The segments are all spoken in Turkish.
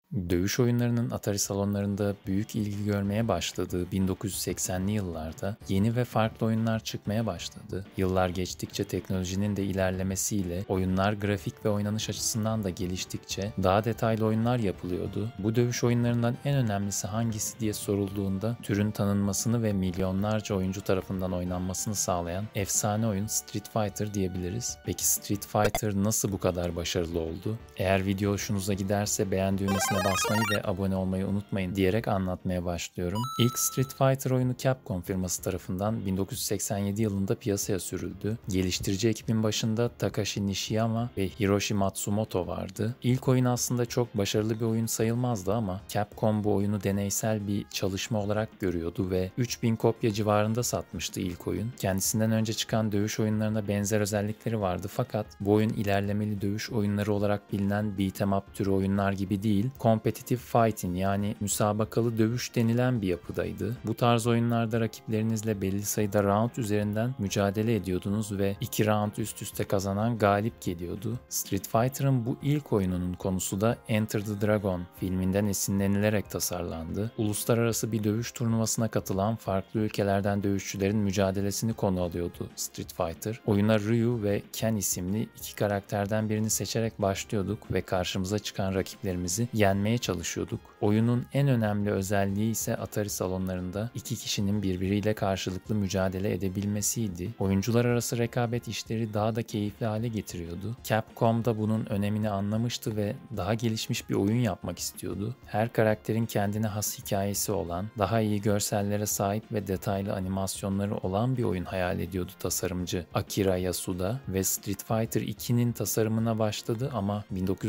Dövüş oyunlarının Atari salonlarında büyük ilgi görmeye başladığı 1980'li yıllarda yeni ve farklı oyunlar çıkmaya başladı. Yıllar geçtikçe teknolojinin de ilerlemesiyle oyunlar grafik ve oynanış açısından da geliştikçe daha detaylı oyunlar yapılıyordu. Bu dövüş oyunlarından en önemlisi hangisi diye sorulduğunda türün tanınmasını ve milyonlarca oyuncu tarafından oynanmasını sağlayan efsane oyun Street Fighter diyebiliriz. Peki Street Fighter nasıl bu kadar başarılı oldu? Eğer video hoşunuza giderse beğen düğmesine basmayı ve abone olmayı unutmayın diyerek anlatmaya başlıyorum. İlk Street Fighter oyunu Capcom firması tarafından 1987 yılında piyasaya sürüldü. Geliştirici ekibin başında Takashi Nishiyama ve Hiroshi Matsumoto vardı. İlk oyun aslında çok başarılı bir oyun sayılmazdı ama Capcom bu oyunu deneysel bir çalışma olarak görüyordu ve 3000 kopya civarında satmıştı ilk oyun. Kendisinden önce çıkan dövüş oyunlarına benzer özellikleri vardı fakat bu oyun ilerlemeli dövüş oyunları olarak bilinen beat'em up türü oyunlar gibi değil, competitive fighting yani müsabakalı dövüş denilen bir yapıdaydı. Bu tarz oyunlarda rakiplerinizle belli sayıda round üzerinden mücadele ediyordunuz ve 2 round üst üste kazanan galip geliyordu. Street Fighter'ın bu ilk oyununun konusu da Enter the Dragon filminden esinlenilerek tasarlandı. Uluslararası bir dövüş turnuvasına katılan farklı ülkelerden dövüşçülerin mücadelesini konu alıyordu Street Fighter. Oyuna Ryu ve Ken isimli iki karakterden birini seçerek başlıyorduk ve karşımıza çıkan rakiplerimizi yenmeye çalışıyorduk. Oyunun en önemli özelliği ise Atari salonlarında iki kişinin birbiriyle karşılıklı mücadele edebilmesiydi. Oyuncular arası rekabet işleri daha da keyifli hale getiriyordu. Capcom da bunun önemini anlamıştı ve daha gelişmiş bir oyun yapmak istiyordu. Her karakterin kendine has hikayesi olan, daha iyi görsellere sahip ve detaylı animasyonları olan bir oyun hayal ediyordu tasarımcı Akira Yasuda ve Street Fighter 2'nin tasarımına başladı ama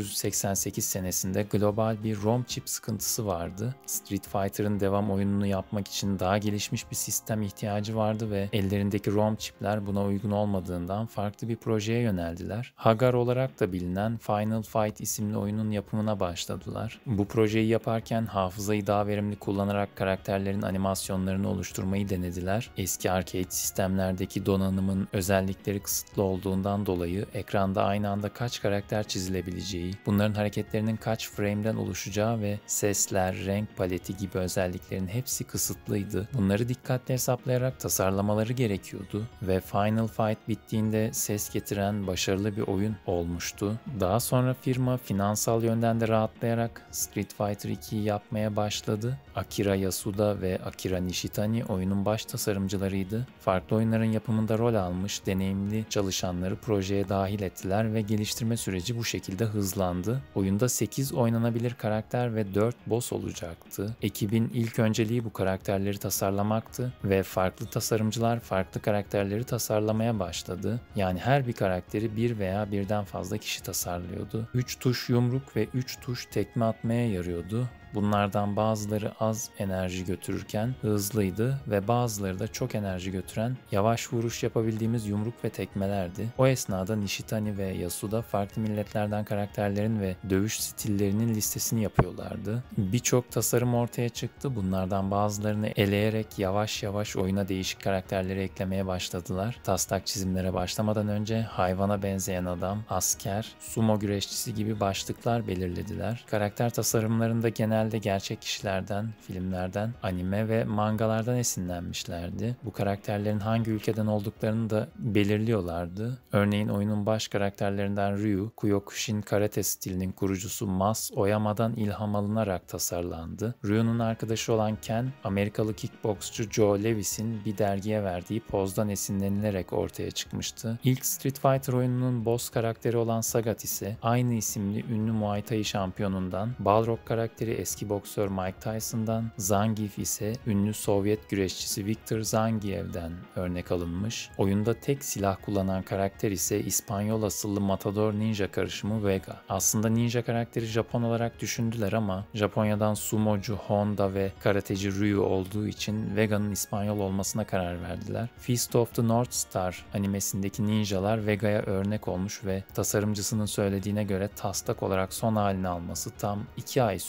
1988 senesinde global bir ROM chip sıkıntısı vardı. Street Fighter'ın devam oyununu yapmak için daha gelişmiş bir sistem ihtiyacı vardı ve ellerindeki ROM chipler buna uygun olmadığından farklı bir projeye yöneldiler. Hagar olarak da bilinen Final Fight isimli oyunun yapımına başladılar. Bu projeyi yaparken hafızayı daha verimli kullanarak karakterlerin animasyonlarını oluşturmayı denediler. Eski arcade sistemlerdeki donanımın özellikleri kısıtlı olduğundan dolayı ekranda aynı anda kaç karakter çizilebileceği, bunların hareketlerinin kaç frame'den oluşacağı ve sesler, renk paleti gibi özelliklerin hepsi kısıtlıydı. Bunları dikkatle hesaplayarak tasarlamaları gerekiyordu ve Final Fight bittiğinde ses getiren başarılı bir oyun olmuştu. Daha sonra firma finansal yönden de rahatlayarak Street Fighter 2'yi yapmaya başladı. Akira Yasuda ve Akira Nishitani oyunun baş tasarımcılarıydı. Farklı oyunların yapımında rol almış deneyimli çalışanları projeye dahil ettiler ve geliştirme süreci bu şekilde hızlandı. Oyunda 8 oynanabilir karakter ve 4 boss olacaktı. Ekibin ilk önceliği bu karakterleri tasarlamaktı ve farklı tasarımcılar farklı karakterleri tasarlamaya başladı. Yani her bir karakteri bir veya birden fazla kişi tasarlıyordu. 3 tuş yumruk ve 3 tuş tekme atmaya yarıyordu. Bunlardan bazıları az enerji götürürken hızlıydı ve bazıları da çok enerji götüren yavaş vuruş yapabildiğimiz yumruk ve tekmelerdi. O esnada Nishitani ve Yasuda farklı milletlerden karakterlerin ve dövüş stillerinin listesini yapıyorlardı. Birçok tasarım ortaya çıktı. Bunlardan bazılarını eleyerek yavaş yavaş oyuna değişik karakterleri eklemeye başladılar. Taslak çizimlere başlamadan önce hayvana benzeyen adam, asker, sumo güreşçisi gibi başlıklar belirlediler. Karakter tasarımlarında genelde gerçek kişilerden, filmlerden, anime ve mangalardan esinlenmişlerdi. Bu karakterlerin hangi ülkeden olduklarını da belirliyorlardı. Örneğin oyunun baş karakterlerinden Ryu, Kyokushin karate stilinin kurucusu Mas Oyama'dan ilham alınarak tasarlandı. Ryu'nun arkadaşı olan Ken, Amerikalı kickboksçu Joe Lewis'in bir dergiye verdiği pozdan esinlenilerek ortaya çıkmıştı. İlk Street Fighter oyununun boss karakteri olan Sagat ise aynı isimli ünlü Muay Thai şampiyonundan, Balrog karakteri eski boksör Mike Tyson'dan, Zangief ise ünlü Sovyet güreşçisi Viktor Zangiev'den örnek alınmış. Oyunda tek silah kullanan karakter ise İspanyol asıllı matador ninja karışımı Vega. Aslında ninja karakteri Japon olarak düşündüler ama Japonya'dan sumocu Honda ve karateci Ryu olduğu için Vega'nın İspanyol olmasına karar verdiler. Fist of the North Star animesindeki ninjalar Vega'ya örnek olmuş ve tasarımcısının söylediğine göre taslak olarak son halini alması tam 2 ay sürmüş.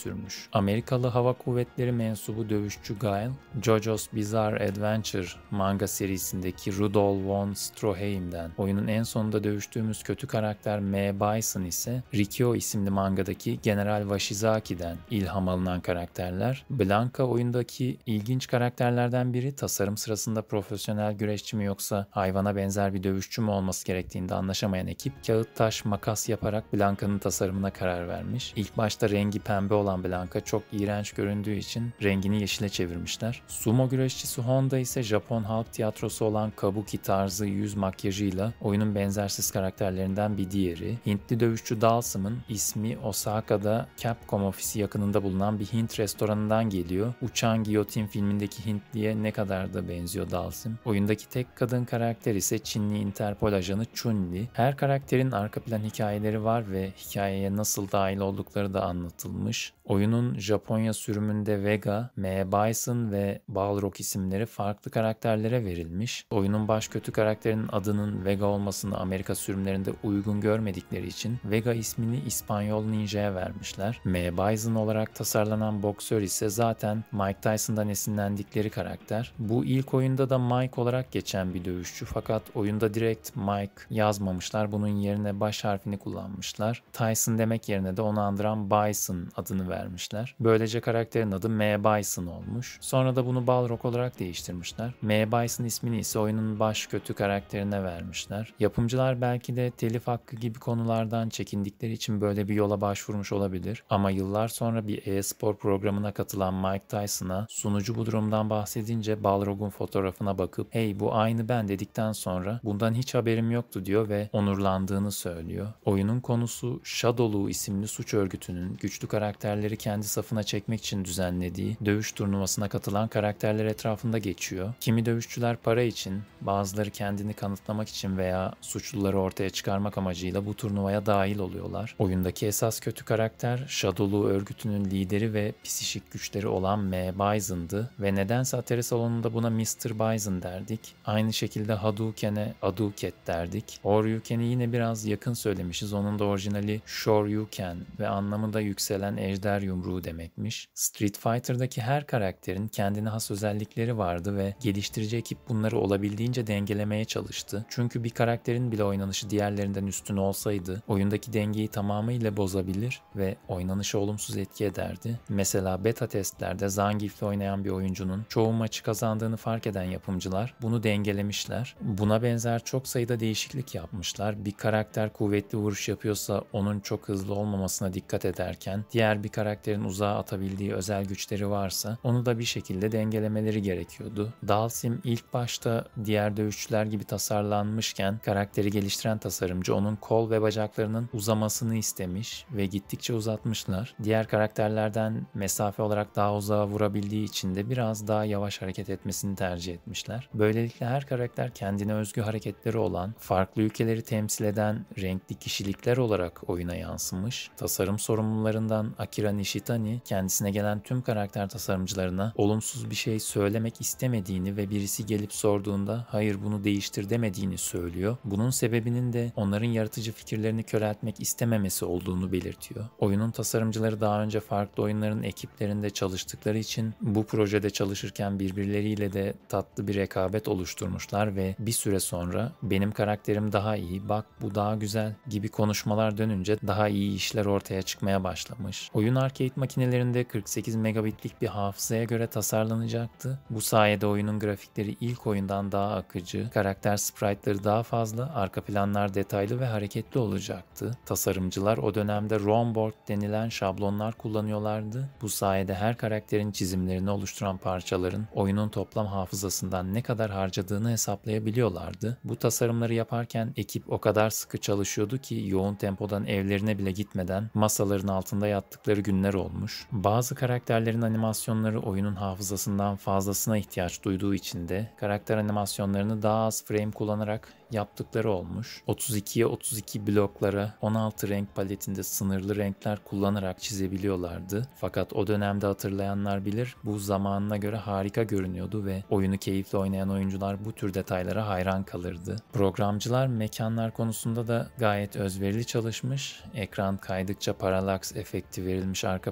Amerikalı Hava Kuvvetleri mensubu dövüşçü Guile, JoJo's Bizarre Adventure manga serisindeki Rudolph von Stroheim'den, oyunun en sonunda dövüştüğümüz kötü karakter M. Bison ise Rikyo isimli mangadaki General Washizaki'den ilham alınan karakterler. Blanka oyundaki ilginç karakterlerden biri, tasarım sırasında profesyonel güreşçi mi yoksa hayvana benzer bir dövüşçü mü olması gerektiğinde anlaşamayan ekip kağıt taş makas yaparak Blanka'nın tasarımına karar vermiş. İlk başta rengi pembe olan Blanka çok iğrenç göründüğü için rengini yeşile çevirmişler. Sumo güreşçisi Honda ise Japon halk tiyatrosu olan kabuki tarzı yüz makyajıyla oyunun benzersiz karakterlerinden bir diğeri. Hintli dövüşçü Dalsim'in ismi Osaka'da Capcom ofisi yakınında bulunan bir Hint restoranından geliyor. Uçan Giyotin filmindeki Hintliye ne kadar da benziyor Dalsim. Oyundaki tek kadın karakter ise Çinli Interpol ajanı Chun-Li. Her karakterin arka plan hikayeleri var ve hikayeye nasıl dahil oldukları da anlatılmış. Oyunun Japonya sürümünde Vega, M. Bison ve Balrog isimleri farklı karakterlere verilmiş. Oyunun baş kötü karakterinin adının Vega olmasını Amerika sürümlerinde uygun görmedikleri için Vega ismini İspanyol Ninja'ya vermişler. M. Bison olarak tasarlanan boksör ise zaten Mike Tyson'dan esinlendikleri karakter. Bu ilk oyunda da Mike olarak geçen bir dövüşçü, fakat oyunda direkt Mike yazmamışlar. Bunun yerine baş harfini kullanmışlar. Tyson demek yerine de onu andıran Bison adını vermişler. Böylece karakterin adı M. Bison olmuş. Sonra da bunu Balrog olarak değiştirmişler. M. Bison ismini ise oyunun baş kötü karakterine vermişler. Yapımcılar belki de telif hakkı gibi konulardan çekindikleri için böyle bir yola başvurmuş olabilir. Ama yıllar sonra bir e-spor programına katılan Mike Tyson'a sunucu bu durumdan bahsedince Balrog'un fotoğrafına bakıp "Hey, bu aynı ben" dedikten sonra "Bundan hiç haberim yoktu" diyor ve onurlandığını söylüyor. Oyunun konusu Shadowloo isimli suç örgütünün güçlü karakterleri kendi safına çekmek için düzenlediği dövüş turnuvasına katılan karakterler etrafında geçiyor. Kimi dövüşçüler para için, bazıları kendini kanıtlamak için veya suçluları ortaya çıkarmak amacıyla bu turnuvaya dahil oluyorlar. Oyundaki esas kötü karakter Shadowloo örgütünün lideri ve psişik güçleri olan M. Bison'dı ve nedense Atari salonunda buna Mr. Bison derdik. Aynı şekilde Hadouken'e Hadouket derdik. Horyuken'i yine biraz yakın söylemişiz. Onun da orijinali Shoryuken ve anlamı da yükselen ejder yumruğu demekmiş. Street Fighter'daki her karakterin kendine has özellikleri vardı ve geliştirici ekip bunları olabildiğince dengelemeye çalıştı. Çünkü bir karakterin bile oynanışı diğerlerinden üstün olsaydı oyundaki dengeyi tamamıyla bozabilir ve oynanışa olumsuz etki ederdi. Mesela beta testlerde Zangief'le oynayan bir oyuncunun çoğu maçı kazandığını fark eden yapımcılar bunu dengelemişler. Buna benzer çok sayıda değişiklik yapmışlar. Bir karakter kuvvetli vuruş yapıyorsa onun çok hızlı olmamasına dikkat ederken diğer bir karakterin uzağa atabildiği özel güçleri varsa onu da bir şekilde dengelemeleri gerekiyordu. Dalsim ilk başta diğer dövüşçüler gibi tasarlanmışken karakteri geliştiren tasarımcı onun kol ve bacaklarının uzamasını istemiş ve gittikçe uzatmışlar. Diğer karakterlerden mesafe olarak daha uzağa vurabildiği için de biraz daha yavaş hareket etmesini tercih etmişler. Böylelikle her karakter kendine özgü hareketleri olan, farklı ülkeleri temsil eden renkli kişilikler olarak oyuna yansımış. Tasarım sorumlularından Akira Nishitani kendisine gelen tüm karakter tasarımcılarına olumsuz bir şey söylemek istemediğini ve birisi gelip sorduğunda "hayır bunu değiştir" demediğini söylüyor. Bunun sebebinin de onların yaratıcı fikirlerini köreltmek istememesi olduğunu belirtiyor. Oyunun tasarımcıları daha önce farklı oyunların ekiplerinde çalıştıkları için bu projede çalışırken birbirleriyle de tatlı bir rekabet oluşturmuşlar ve bir süre sonra "benim karakterim daha iyi, bak bu daha güzel" gibi konuşmalar dönünce daha iyi işler ortaya çıkmaya başlamış. Oyun arcade makinelerinde 48 megabitlik bir hafızaya göre tasarlanacaktı. Bu sayede oyunun grafikleri ilk oyundan daha akıcı, karakter sprite'ları daha fazla, arka planlar detaylı ve hareketli olacaktı. Tasarımcılar o dönemde ROM board denilen şablonlar kullanıyorlardı. Bu sayede her karakterin çizimlerini oluşturan parçaların oyunun toplam hafızasından ne kadar harcadığını hesaplayabiliyorlardı. Bu tasarımları yaparken ekip o kadar sıkı çalışıyordu ki yoğun tempodan evlerine bile gitmeden masaların altında yattıkları günler olmuş. Bazı karakterlerin animasyonları oyunun hafızasından fazlasına ihtiyaç duyduğu için de karakter animasyonlarını daha az frame kullanarak yaptıkları olmuş. 32'ye 32 bloklara 16 renk paletinde sınırlı renkler kullanarak çizebiliyorlardı. Fakat o dönemde hatırlayanlar bilir, bu zamanına göre harika görünüyordu ve oyunu keyifle oynayan oyuncular bu tür detaylara hayran kalırdı. Programcılar mekanlar konusunda da gayet özverili çalışmış. Ekran kaydıkça paralax efekti verilmiş arka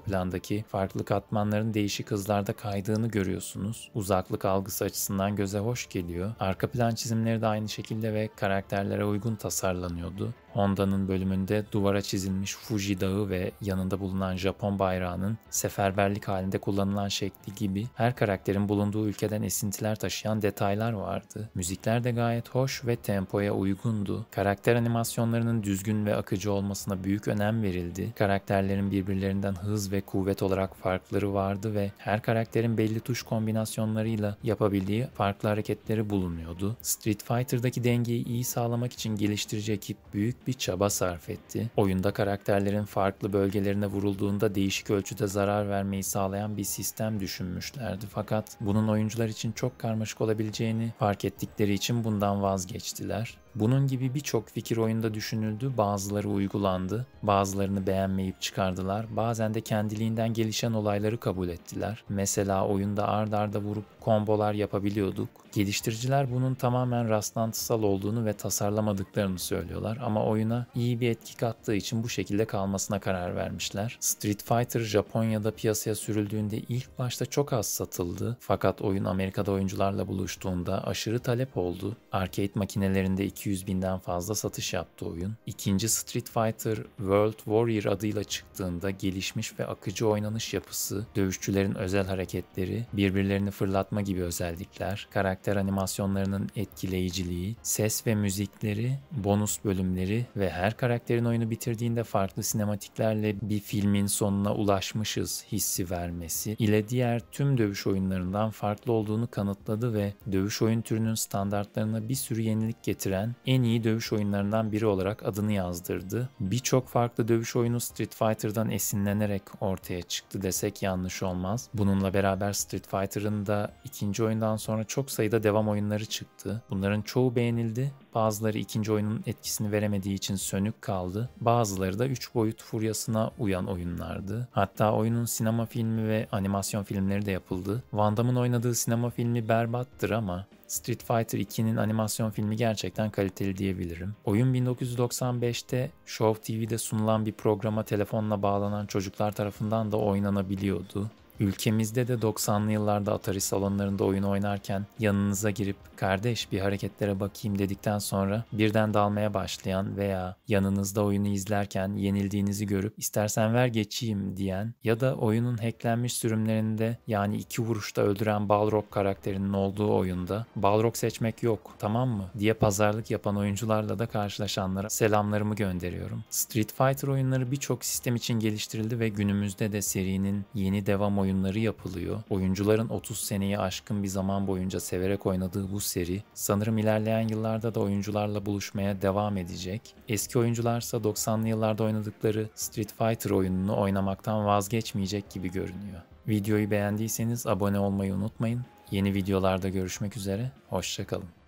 plandaki farklı katmanların değişik hızlarda kaydığını görüyorsunuz. Uzaklık algısı açısından göze hoş geliyor. Arka plan çizimleri de aynı şekilde ve karakterlere uygun tasarlanıyordu. Honda'nın bölümünde duvara çizilmiş Fuji Dağı ve yanında bulunan Japon bayrağının seferberlik halinde kullanılan şekli gibi her karakterin bulunduğu ülkeden esintiler taşıyan detaylar vardı. Müzikler de gayet hoş ve tempoya uygundu. Karakter animasyonlarının düzgün ve akıcı olmasına büyük önem verildi. Karakterlerin birbirlerinden hız ve kuvvet olarak farkları vardı ve her karakterin belli tuş kombinasyonlarıyla yapabildiği farklı hareketleri bulunuyordu. Street Fighter'daki dengeyi iyi sağlamak için geliştirici ekip büyük bir çaba sarf etti. Oyunda karakterlerin farklı bölgelerine vurulduğunda değişik ölçüde zarar vermeyi sağlayan bir sistem düşünmüşlerdi. Fakat bunun oyuncular için çok karmaşık olabileceğini fark ettikleri için bundan vazgeçtiler. Bunun gibi birçok fikir oyunda düşünüldü, bazıları uygulandı, bazılarını beğenmeyip çıkardılar, bazen de kendiliğinden gelişen olayları kabul ettiler. Mesela oyunda ard arda vurup kombolar yapabiliyorduk. Geliştiriciler bunun tamamen rastlantısal olduğunu ve tasarlamadıklarını söylüyorlar ama oyuna iyi bir etki kattığı için bu şekilde kalmasına karar vermişler. Street Fighter Japonya'da piyasaya sürüldüğünde ilk başta çok az satıldı fakat oyun Amerika'da oyuncularla buluştuğunda aşırı talep oldu. Arcade makinelerinde 200.000'den fazla satış yaptı oyun. İkinci Street Fighter World Warrior adıyla çıktığında gelişmiş ve akıcı oynanış yapısı, dövüşçülerin özel hareketleri, birbirlerini fırlatma gibi özellikler, karakter animasyonlarının etkileyiciliği, ses ve müzikleri, bonus bölümleri ve her karakterin oyunu bitirdiğinde farklı sinematiklerle bir filmin sonuna ulaşmışız hissi vermesi ile diğer tüm dövüş oyunlarından farklı olduğunu kanıtladı ve dövüş oyun türünün standartlarına bir sürü yenilik getiren en iyi dövüş oyunlarından biri olarak adını yazdırdı. Birçok farklı dövüş oyunu Street Fighter'dan esinlenerek ortaya çıktı desek yanlış olmaz. Bununla beraber Street Fighter'ın da ikinci oyundan sonra çok sayıda devam oyunları çıktı. Bunların çoğu beğenildi. Bazıları ikinci oyunun etkisini veremediği için sönük kaldı. Bazıları da 3 boyut furyasına uyan oyunlardı. Hatta oyunun sinema filmi ve animasyon filmleri de yapıldı. Van Damme'ın oynadığı sinema filmi berbattır ama Street Fighter 2'nin animasyon filmi gerçekten kaliteli diyebilirim. Oyun 1995'te Show TV'de sunulan bir programa telefonla bağlanan çocuklar tarafından da oynanabiliyordu. Ülkemizde de 90'lı yıllarda Atari salonlarında oyun oynarken yanınıza girip "Kardeş bir hareketlere bakayım" dedikten sonra birden dalmaya başlayan veya yanınızda oyunu izlerken yenildiğinizi görüp "İstersen ver geçeyim" diyen ya da oyunun hacklenmiş sürümlerinde yani 2 vuruşta öldüren Balrog karakterinin olduğu oyunda "Balrog seçmek yok, tamam mı?" diye pazarlık yapan oyuncularla da karşılaşanlara selamlarımı gönderiyorum. Street Fighter oyunları birçok sistem için geliştirildi ve günümüzde de serinin yeni devam oyunları yapılıyor. Oyuncuların 30 seneyi aşkın bir zaman boyunca severek oynadığı bu seri sanırım ilerleyen yıllarda da oyuncularla buluşmaya devam edecek. Eski oyuncularsa 90'lı yıllarda oynadıkları Street Fighter oyununu oynamaktan vazgeçmeyecek gibi görünüyor. Videoyu beğendiyseniz abone olmayı unutmayın. Yeni videolarda görüşmek üzere, hoşça kalın.